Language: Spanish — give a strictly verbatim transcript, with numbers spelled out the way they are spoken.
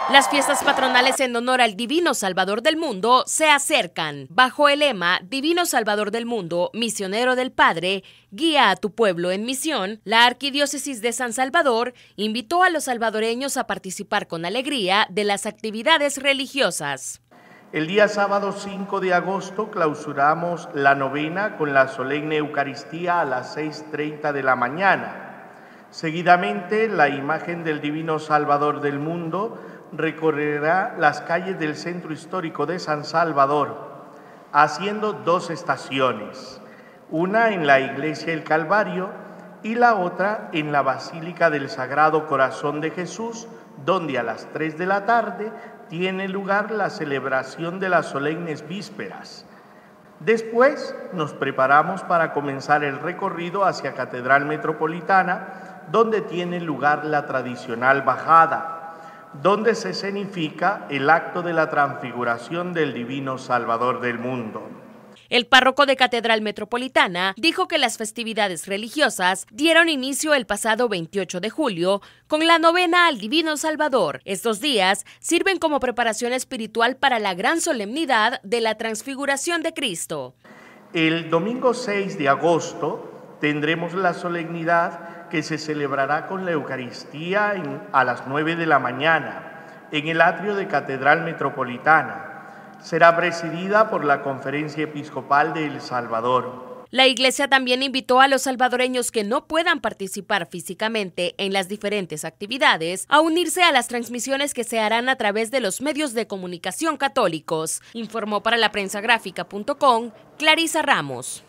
Las fiestas patronales en honor al Divino Salvador del Mundo se acercan. Bajo el lema Divino Salvador del Mundo, misionero del Padre, guía a tu pueblo en misión, la Arquidiócesis de San Salvador invitó a los salvadoreños a participar con alegría de las actividades religiosas. El día sábado cinco de agosto clausuramos la novena con la solemne Eucaristía a las seis treinta de la mañana. Seguidamente, la imagen del Divino Salvador del Mundo recorrerá las calles del centro histórico de San Salvador, haciendo dos estaciones, una en la Iglesia El Calvario y la otra en la Basílica del Sagrado Corazón de Jesús, donde a las tres de la tarde tiene lugar la celebración de las solemnes vísperas. Después nos preparamos para comenzar el recorrido hacia Catedral Metropolitana, donde tiene lugar la tradicional bajada, donde se escenifica el acto de la transfiguración del Divino Salvador del Mundo. El párroco de Catedral Metropolitana dijo que las festividades religiosas dieron inicio el pasado veintiocho de julio con la novena al Divino Salvador. Estos días sirven como preparación espiritual para la gran solemnidad de la transfiguración de Cristo. El domingo seis de agosto tendremos la solemnidad que se celebrará con la Eucaristía en, a las nueve de la mañana en el atrio de Catedral Metropolitana. Será presidida por la Conferencia Episcopal de El Salvador. La Iglesia también invitó a los salvadoreños que no puedan participar físicamente en las diferentes actividades a unirse a las transmisiones que se harán a través de los medios de comunicación católicos, informó para la prensa gráfica punto com Clarisa Ramos.